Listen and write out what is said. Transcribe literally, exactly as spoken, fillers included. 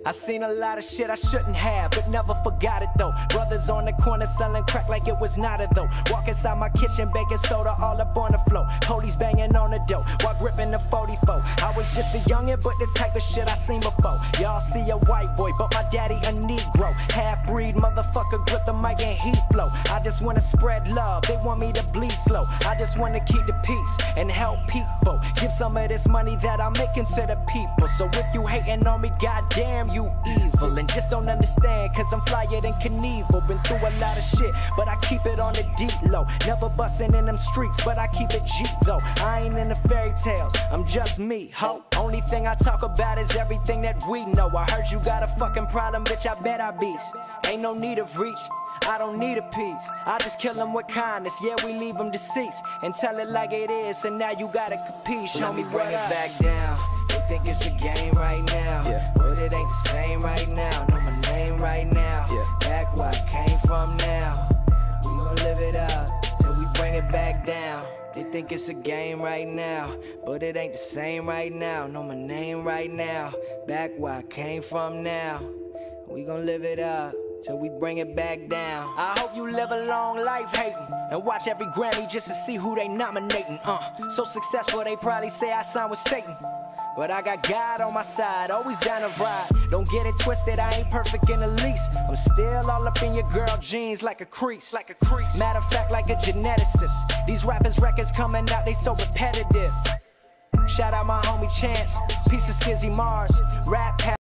I seen a lot of shit I shouldn't have, but never forgot it though. Brothers on the corner selling crack like it was not a though. Walk inside my kitchen, baking soda all up on the floor. Police banging on the door while gripping the forty-four. I was just a youngin', but this type of shit I seen before. Y'all see a white boy, but my daddy a Negro. Half-breed motherfucker, grip the mic and he flow. I just wanna spread love, they want me to bleed slow. I just wanna keep the peace and help people. Give some of this money that I'm making to the people. So if you hating on me, goddamn, you evil. And just don't understand, cause I'm flyer than Knievel. Been through a lot of shit, but I keep it on the deep low. Never bustin' in them streets, but I keep it G though. I ain't in the fairy tales, I'm just me, ho. Only thing I talk about is everything that we know. I heard you got a fucking problem, bitch, I bet I beats. Ain't no need of reach, I don't need a piece. I just kill them with kindness, yeah, we leave them deceased. And tell it like it is, and now you gotta compete. Show me bring it back down. They think it's a game right now, yeah, but it ain't the same right now. Know my name right now, yeah, back where I came from now. We gon' live it up till we bring it back down. They think it's a game right now, but it ain't the same right now. Know my name right now, back where I came from now. We gon' live it up till we bring it back down. I hope you live a long life hating and watch every Grammy just to see who they nominating. Uh, so successful they probably say I signed with Satan, but I got God on my side, always down to ride. Don't get it twisted, I ain't perfect in the least. I'm still all up in your girl jeans like a crease, like a crease. Matter of fact, like a geneticist. These rappers' records coming out, they so repetitive. Shout out my homie Chance, piece of Skizzy Mars, rap.